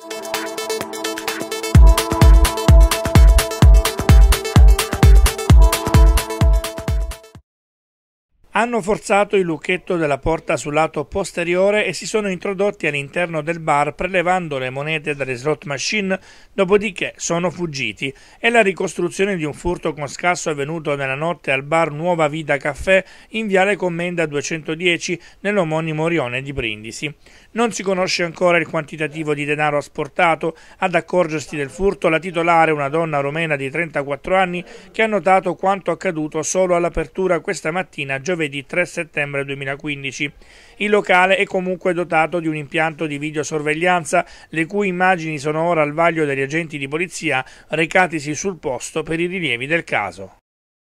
Hanno forzato il lucchetto della porta sul lato posteriore e si sono introdotti all'interno del bar prelevando le monete dalle slot machine, dopodiché sono fuggiti. È la ricostruzione di un furto con scasso avvenuto nella notte al bar Nuova Vita Caffè in Viale Commenda 210 nell'omonimo rione di Brindisi. Non si conosce ancora il quantitativo di denaro asportato. Ad accorgersi del furto la titolare, una donna romena di 34 anni, che ha notato quanto accaduto solo all'apertura questa mattina giovedì 3 settembre 2015. Il locale è comunque dotato di un impianto di videosorveglianza, le cui immagini sono ora al vaglio degli agenti di polizia recatisi sul posto per i rilievi del caso.